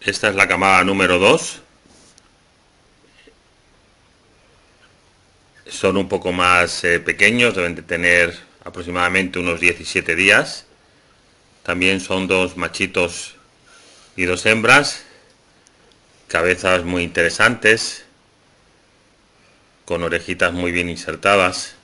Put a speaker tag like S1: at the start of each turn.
S1: Esta es la camada número 2. Son un poco más pequeños, deben de tener aproximadamente unos 17 días. También son dos machitos y dos hembras. Cabezas muy interesantes, con orejitas muy bien insertadas.